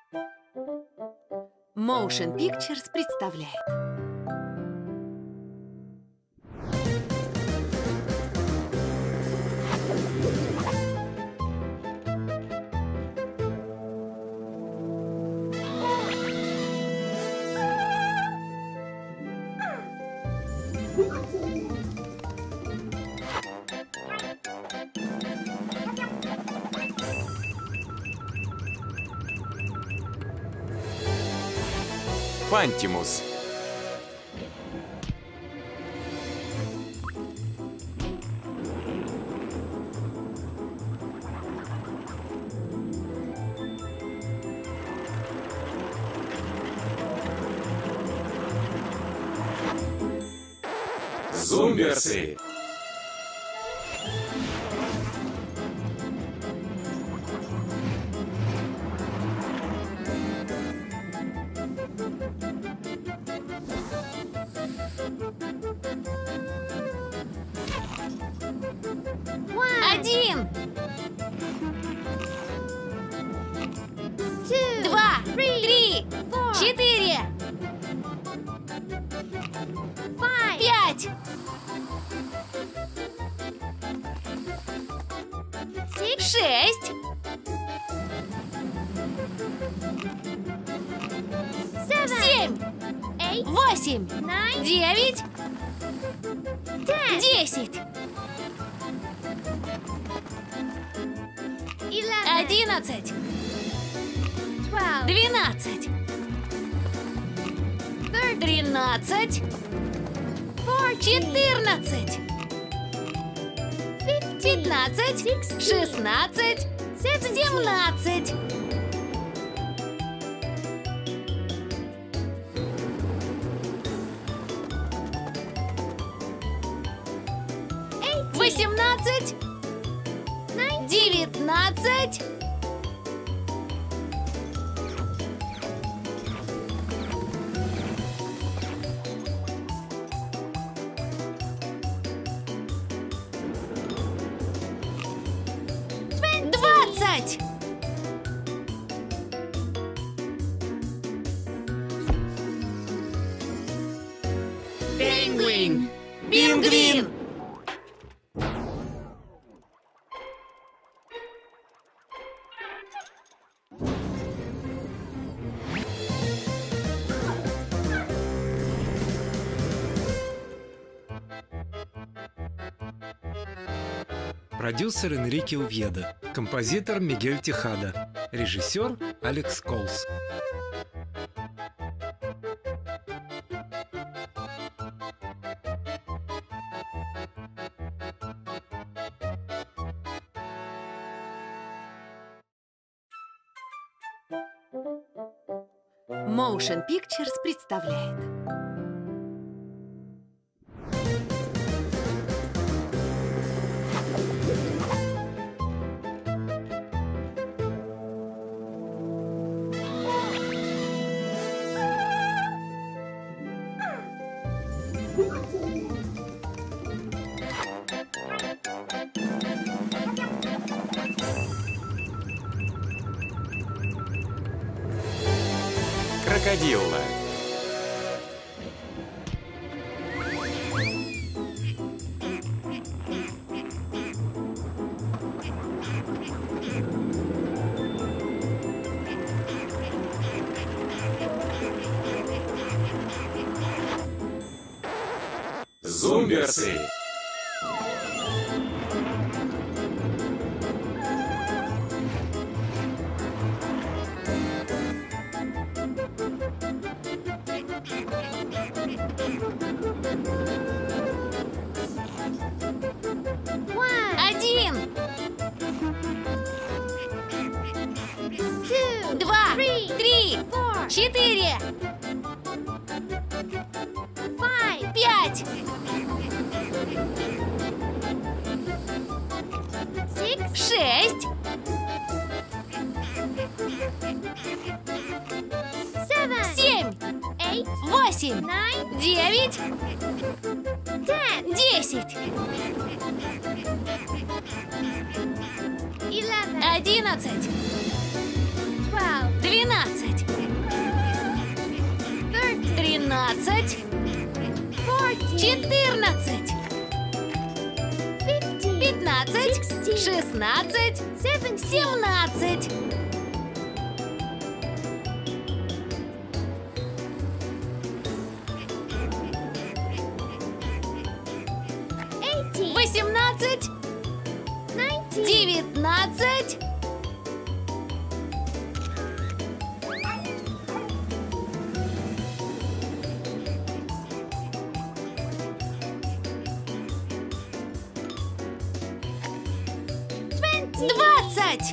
Motion Pictures представляет. Фантимус. Зумберсы. Один, два, три, четыре, пять, шесть, семь, восемь, девять, 10, 11, 12, 13, 14, 15, 16, 17. 18, 19, 20. Пингвин. Пингвин. Продюсер Энрике Увьеда, композитор Мигель Техада, режиссер Алекс Колс. Motion Pictures представляет. Крокодилла. Зумберсы. Один, два, три, четыре, пять, шесть, семь, восемь, девять, 10, 11, 12, 13, 14, 15, 16, 17. 18, 19. 20.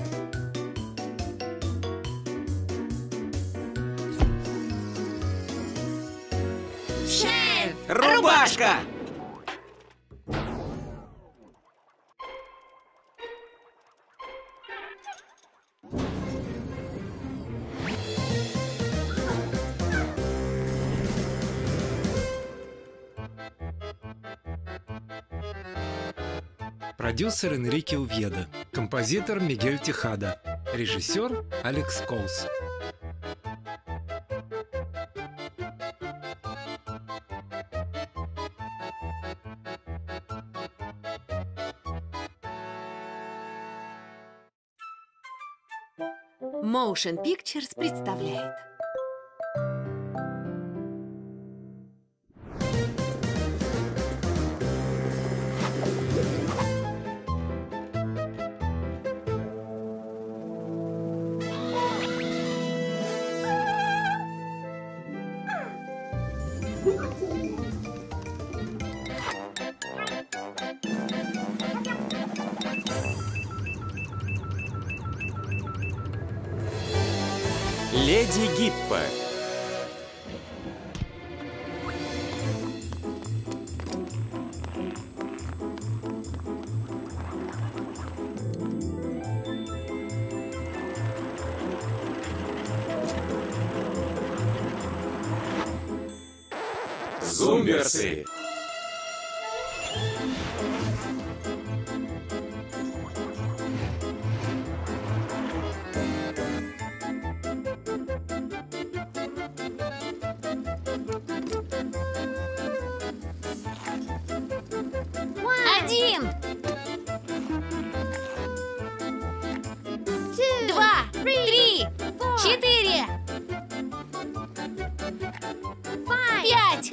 Рубашка! Продюсер Энрике Увьеда. Композитор Мигель Техада. Режиссер Алекс Колс. Motion Pictures представляет. Леди Гиппо. Зумберсы. Один, два, три, четыре, пять,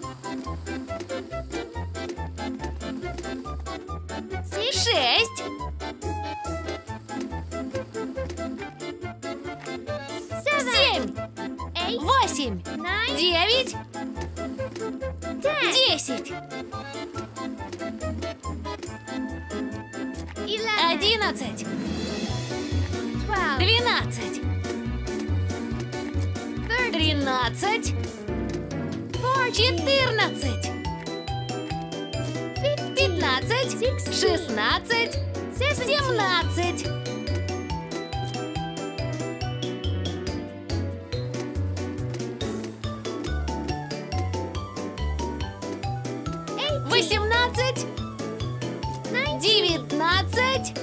шесть, семь, восемь, девять, 10, 11, 12, 13, 14, 15, 16, 17. 18, 19,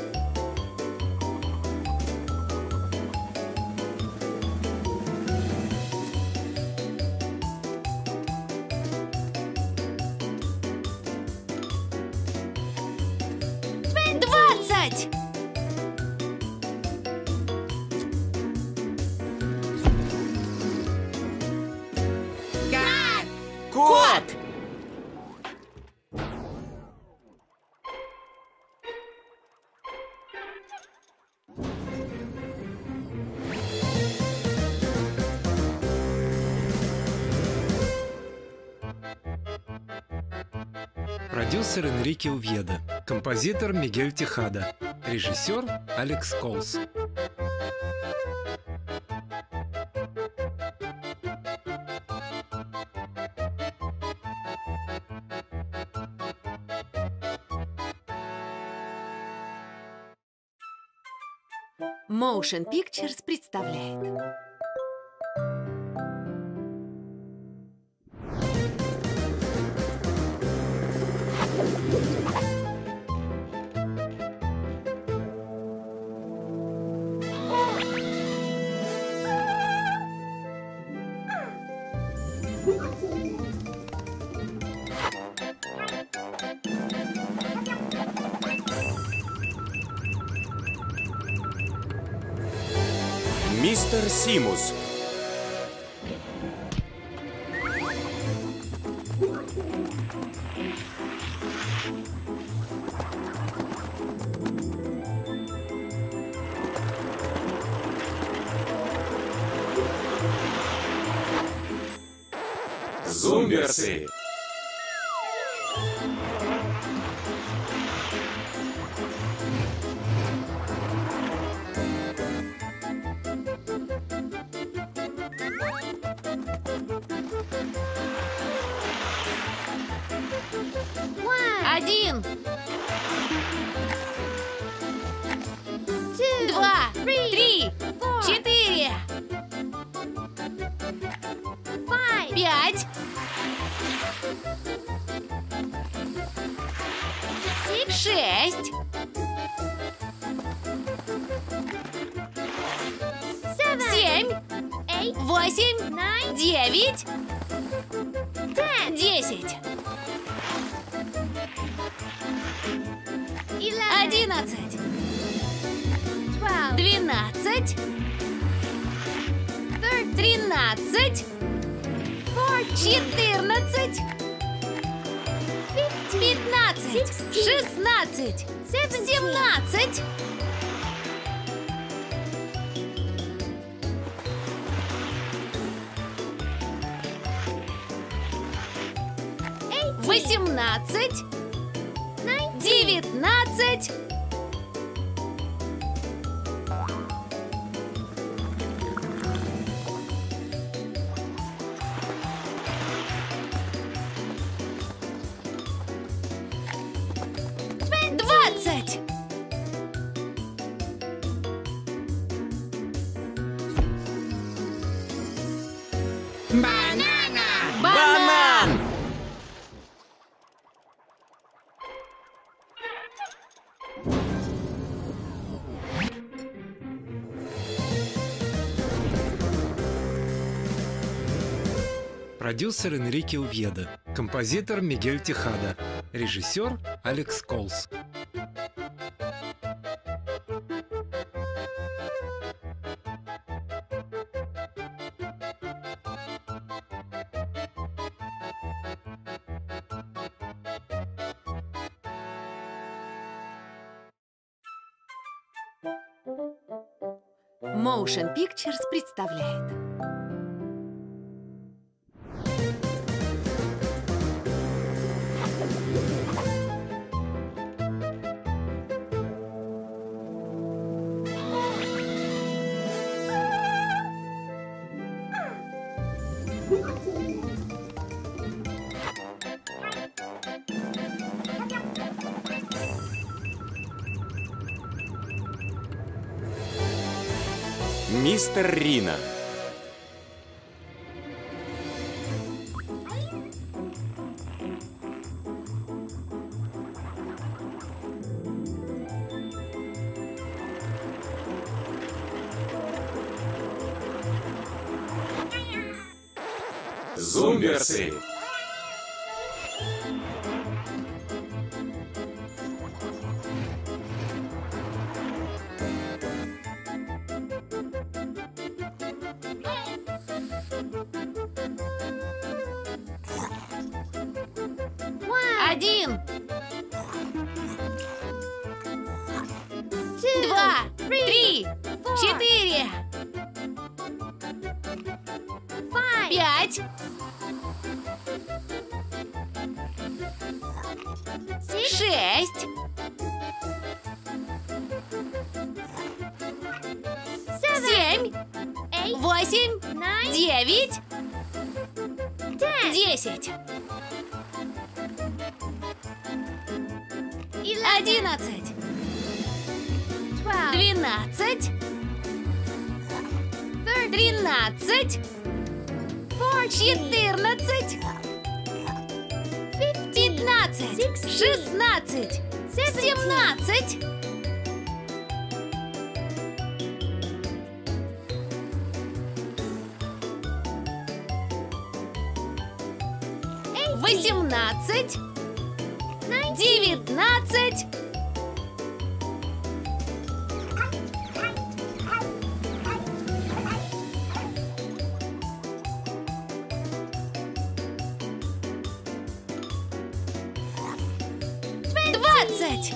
20. Кот! Продюсер Энрике Увьеда. Композитор Мигель Техада. Режиссер Алекс Колс. Motion Pictures представляет. Мистер Симус. Зумберсы. Один. Два. Три. Четыре. Пять. Шесть. Семь. Восемь. Девять. 10. 11. 12. 13. 14. 15. 16. 17. 18. 19. 20. Банан! Продюсер Энрике Увьеда. Композитор Мигель Техада. Режиссер Алекс Колс. Motion Pictures представляет. Мистер Рина. Зумберсы. Один. Два. Три. Четыре. 5. 6. 7. 8. 9. 10. 11. 12. 13. 14. 15. 16. 17. 18. 19. 20. 20.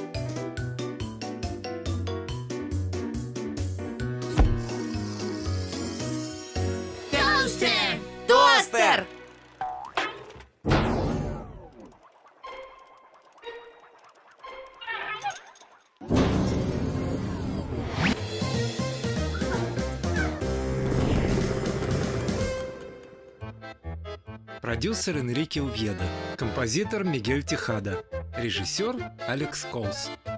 Тостер. Продюсер Энрике Увьеда. Композитор Мигель Техада. Режиссер Алекс Колс.